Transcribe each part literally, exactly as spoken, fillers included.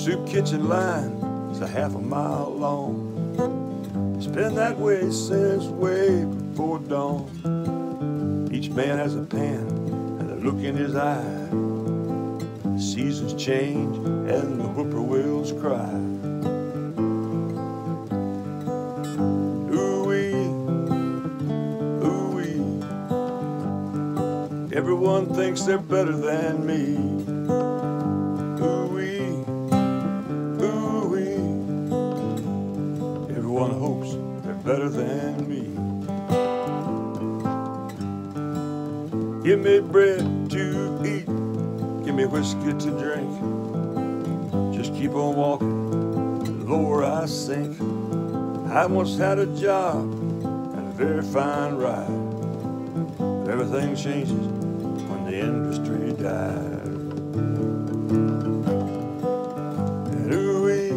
soup kitchen line is a half a mile long. It's been that way since way before dawn. Each man has a pan and a look in his eye. The seasons change and the whippoorwills cry. Ooh-wee, ooh-wee. Everyone thinks they're better than me. Ooh-wee, ooh-wee. Everyone hopes they're better than me. Give me bread to eat, give me whiskey to drink. Just keep on walking, the lower I sink. I once had a job and a very fine ride, but everything changes when the industry dies. And ooh-wee,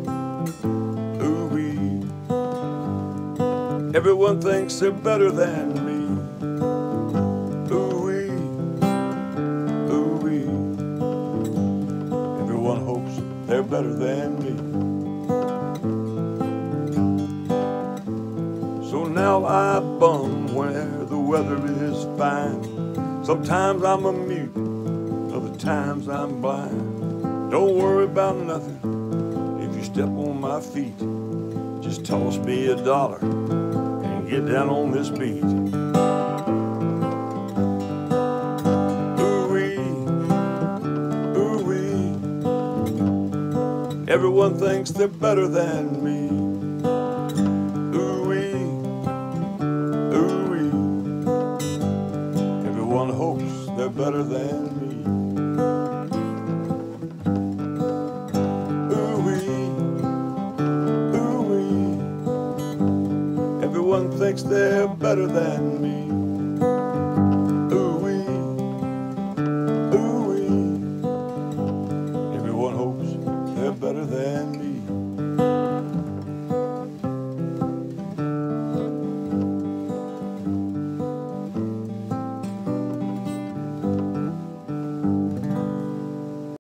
ooh-wee. Everyone thinks they're better than me. Everyone hopes they're better than me. So now I bum where the weather is fine. Sometimes I'm a mute, other times I'm blind. Don't worry about nothing if you step on my feet. Just toss me a dollar and get down on this beat. Everyone thinks they're better than me. Ooh-wee, ooh-wee. Everyone hopes they're better than me. Ooh-wee, ooh-wee. Everyone thinks they're better than me.